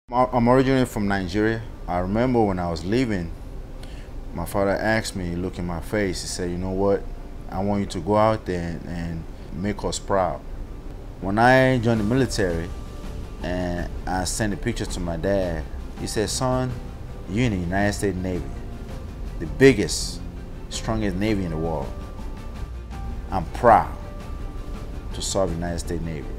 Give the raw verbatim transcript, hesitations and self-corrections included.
I'm originally from Nigeria. I remember when I was leaving, my father asked me, look in my face, he said, you know what, I want you to go out there and, and make us proud. When I joined the military and I sent a picture to my dad, he said, son, you're in the United States Navy, the biggest, strongest Navy in the world. I'm proud to serve the United States Navy.